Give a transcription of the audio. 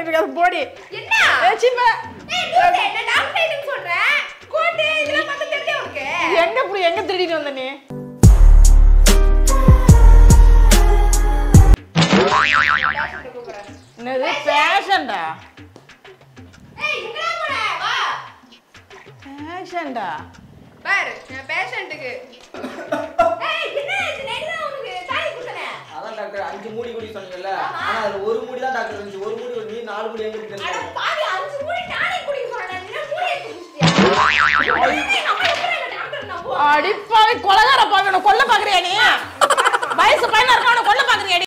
இருக்காது போடி. என்ன? ஏச்சிப்பா. லூசே நான் டாக்டர் ஐட்டம் சொல்றேன். கோட் இதெல்லாம் பார்த்து தெரிஞ்சே உனக்கு. எங்க புடி எங்க திருடிட்டு வந்த நீ? என்னது பேஷண்டா? ஏய் எங்கடா போற? வா. பேஷண்டா? பாரு நான் பேஷண்ட்க்கு. ஏய் என்ன இது நேரா உனக்கு தாலி குடுத்தனே. அதான் டாக்டர் 5 மூடி குடி சொன்னீங்கல. ஆனா அது ஒரு மூடி தான் டாக்டர் இருந்துச்சு. ஒரு மூடி நீ 4 மூடி எங்க குடிச்சீங்க? அட பாவி 5 மூடி நானே குடிக்க சொன்னேன். நீ மூடி எடுத்து குடிச்சியா? அடி பாவி கொலகார பாவி கொல்ல பாக்குறியா நீ? வயசு பையனா இருக்கானே கொல்ல பாக்குறியா?